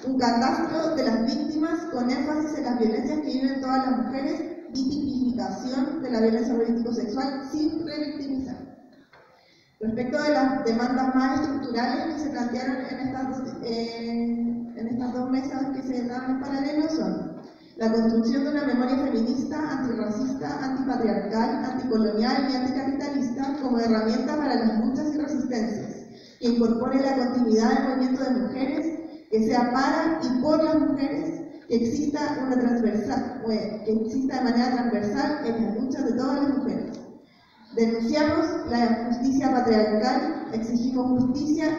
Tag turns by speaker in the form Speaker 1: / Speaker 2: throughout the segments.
Speaker 1: un catastro de las víctimas con énfasis en las violencias que viven todas las mujeres y tipificación de la violencia político-sexual sin revictimizar. Respecto de las demandas más estructurales que se plantearon en estas dos mesas que se dan en paralelo son la construcción de una memoria feminista, antirracista, antipatriarcal, anticolonial y anticapitalista como herramienta para las luchas y resistencias, que incorpore la continuidad del movimiento de mujeres, que sea para y por las mujeres, que exista de manera transversal en las luchas de todas las mujeres. Denunciamos la injusticia patriarcal, exigimos justicia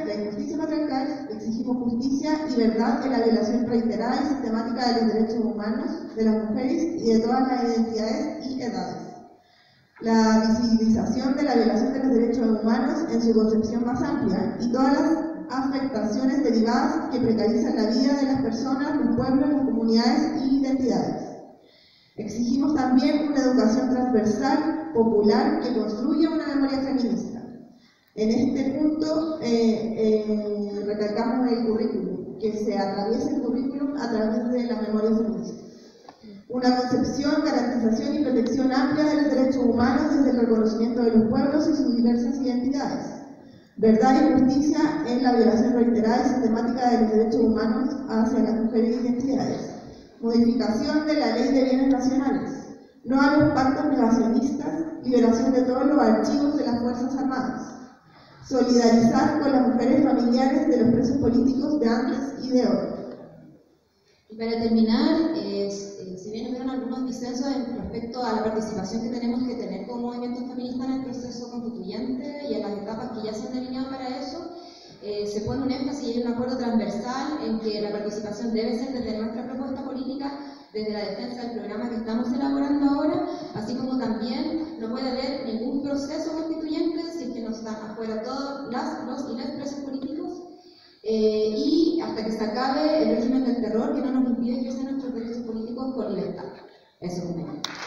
Speaker 1: y verdad en la violación reiterada y sistemática de los derechos humanos de las mujeres y de todas las identidades y edades. La visibilización de la violación de los derechos humanos en su concepción más amplia y todas las afectaciones derivadas que precarizan la vida de las personas, los pueblos, las comunidades y identidades. Exigimos también una educación transversal, popular, que construya una memoria feminista. En este punto recalcamos el currículum, que se atraviese el currículum a través de la memoria feminista. Una concepción, garantización y protección amplia de los derechos humanos desde el reconocimiento de los pueblos y sus diversas identidades. Verdad y justicia en la violación reiterada y sistemática de los derechos humanos hacia las mujeres y identidades. Modificación de la Ley de Bienes Nacionales. No a los pactos negacionistas. Liberación de todos los archivos de las Fuerzas Armadas. Solidarizar con las mujeres familiares de los presos políticos de antes y de hoy.
Speaker 2: Y para terminar, si bien hubieron algunos disensos respecto a la participación que tenemos que tener como movimiento feminista en el proceso constituyente y en las etapas que ya se han delineado para eso, se pone un énfasis y un acuerdo transversal en que la participación debe ser desde nuestra propuesta política, desde la defensa del programa que estamos elaborando ahora, así como también no puede haber ningún proceso constituyente si es que no están afuera todos los y las presos políticos, y hasta que se acabe el régimen del terror que no nos impide ejercer nuestros derechos políticos con libertad. Eso es un